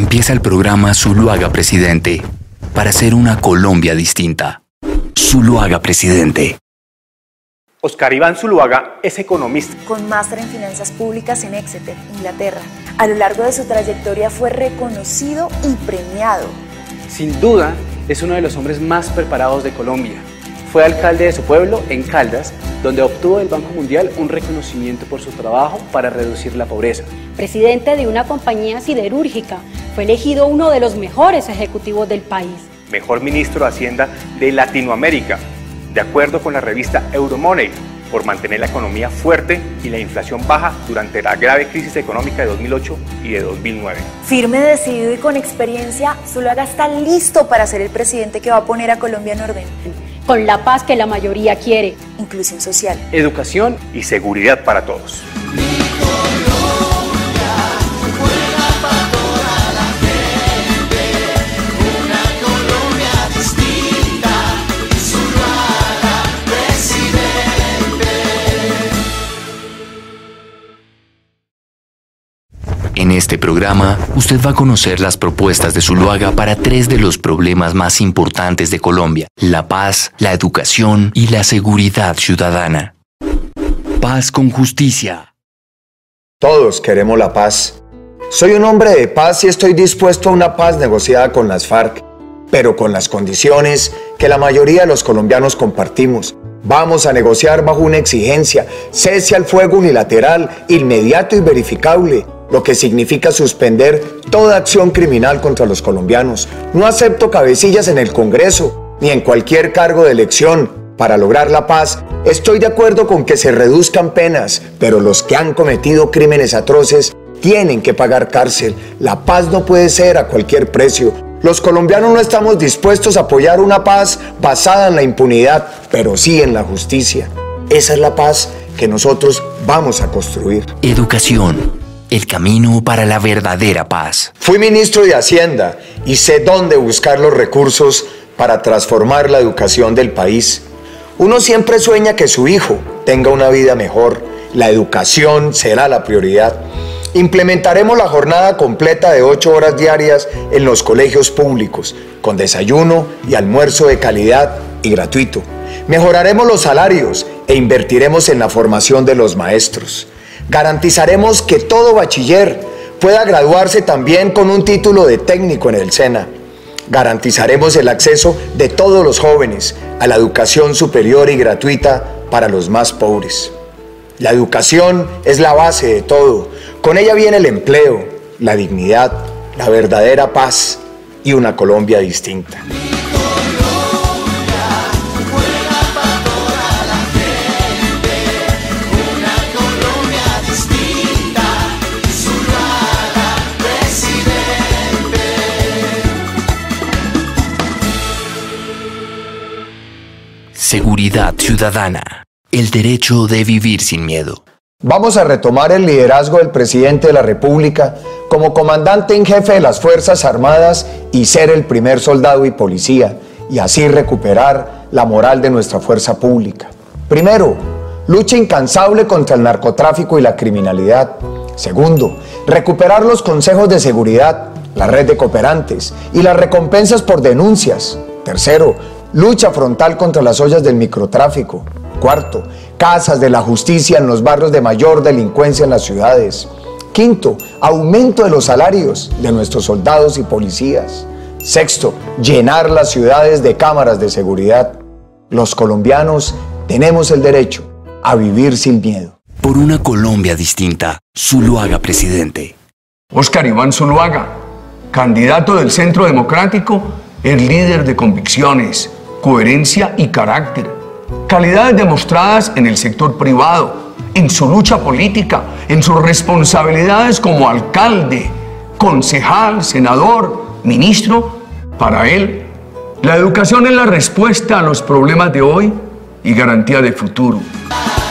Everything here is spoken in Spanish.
Empieza el programa Zuluaga Presidente, para hacer una Colombia distinta. Zuluaga Presidente. Oscar Iván Zuluaga es economista. Con máster en Finanzas Públicas en Exeter, Inglaterra. A lo largo de su trayectoria fue reconocido y premiado. Sin duda, es uno de los hombres más preparados de Colombia. Fue alcalde de su pueblo, en Caldas, donde obtuvo del Banco Mundial un reconocimiento por su trabajo para reducir la pobreza. Presidente de una compañía siderúrgica, fue elegido uno de los mejores ejecutivos del país. Mejor ministro de Hacienda de Latinoamérica, de acuerdo con la revista Euromoney, por mantener la economía fuerte y la inflación baja durante la grave crisis económica de 2008 y de 2009. Firme, decidido y con experiencia, Zuluaga está listo para ser el presidente que va a poner a Colombia en orden. Con la paz que la mayoría quiere. Inclusión social. Educación y seguridad para todos. En este programa, usted va a conocer las propuestas de Zuluaga para 3 de los problemas más importantes de Colombia: la paz, la educación y la seguridad ciudadana. Paz con justicia. Todos queremos la paz. Soy un hombre de paz y estoy dispuesto a una paz negociada con las FARC, pero con las condiciones que la mayoría de los colombianos compartimos. Vamos a negociar bajo una exigencia: cese al fuego unilateral, inmediato y verificable, lo que significa suspender toda acción criminal contra los colombianos. No acepto cabecillas en el Congreso, ni en cualquier cargo de elección. Para lograr la paz, estoy de acuerdo con que se reduzcan penas, pero los que han cometido crímenes atroces tienen que pagar cárcel. La paz no puede ser a cualquier precio. Los colombianos no estamos dispuestos a apoyar una paz basada en la impunidad, pero sí en la justicia. Esa es la paz que nosotros vamos a construir. Educación. El camino para la verdadera paz. Fui ministro de Hacienda y sé dónde buscar los recursos para transformar la educación del país. Uno siempre sueña que su hijo tenga una vida mejor. La educación será la prioridad. Implementaremos la jornada completa de 8 horas diarias en los colegios públicos, con desayuno y almuerzo de calidad y gratuito. Mejoraremos los salarios e invertiremos en la formación de los maestros. Garantizaremos que todo bachiller pueda graduarse también con un título de técnico en el SENA. Garantizaremos el acceso de todos los jóvenes a la educación superior y gratuita para los más pobres. La educación es la base de todo. Con ella viene el empleo, la dignidad, la verdadera paz y una Colombia distinta. Seguridad ciudadana. El derecho de vivir sin miedo. Vamos a retomar el liderazgo del presidente de la República como comandante en jefe de las Fuerzas Armadas y ser el primer soldado y policía, y así recuperar la moral de nuestra fuerza pública. Primero, lucha incansable contra el narcotráfico y la criminalidad. Segundo, recuperar los consejos de seguridad, la red de cooperantes y las recompensas por denuncias. Tercero, lucha frontal contra las ollas del microtráfico. Cuarto, casas de la justicia en los barrios de mayor delincuencia en las ciudades. Quinto, aumento de los salarios de nuestros soldados y policías. Sexto, llenar las ciudades de cámaras de seguridad. Los colombianos tenemos el derecho a vivir sin miedo. Por una Colombia distinta. Zuluaga Presidente. Oscar Iván Zuluaga, candidato del Centro Democrático, es líder de convicciones, coherencia y carácter. Calidades demostradas en el sector privado, en su lucha política, en sus responsabilidades como alcalde, concejal, senador, ministro. Para él, la educación es la respuesta a los problemas de hoy y garantía de futuro.